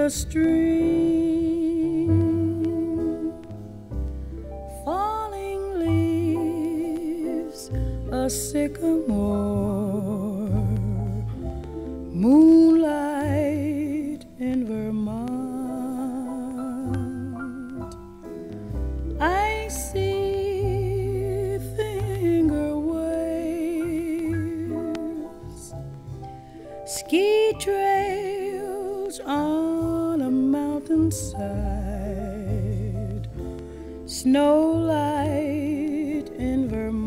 the stream, falling leaves, a sycamore, moonlight in Vermont. I see finger waves, ski trails on a mountainside, snowlight in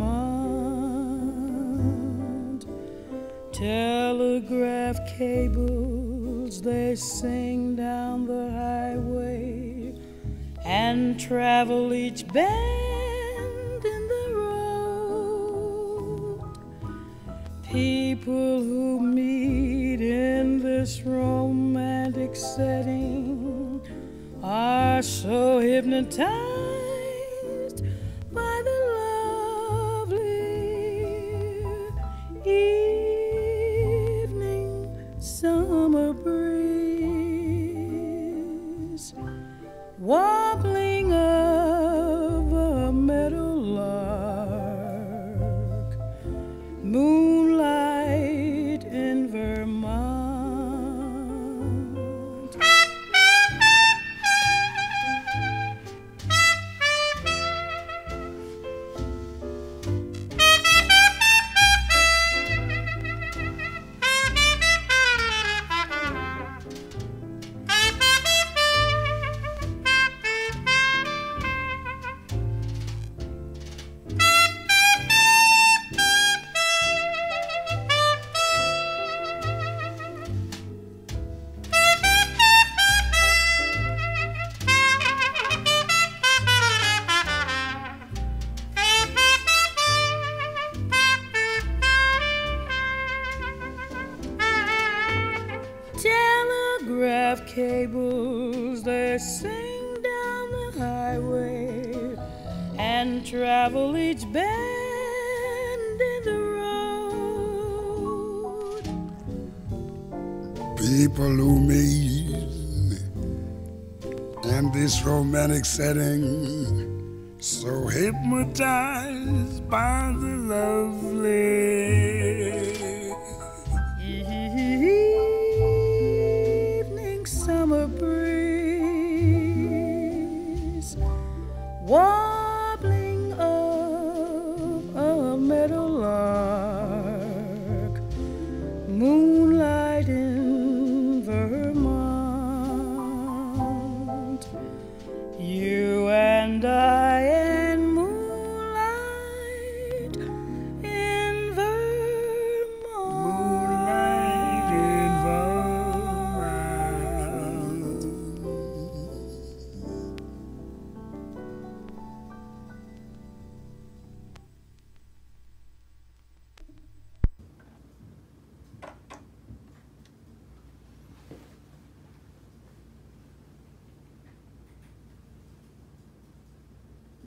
Vermont. Telegraph cables, they sing down the highway and travel each bend in the road. People who meet in this romantic setting are so hypnotized by the lovely evening summer breeze, warbling of a meadowlark, moonlight in Vermont. Telegraph cables, they sing down the highway and travel each bend in the road. People who meet in this romantic setting, so hypnotized by the lovely summer breeze, warbling of a meadowlark, moonlight in Vermont. You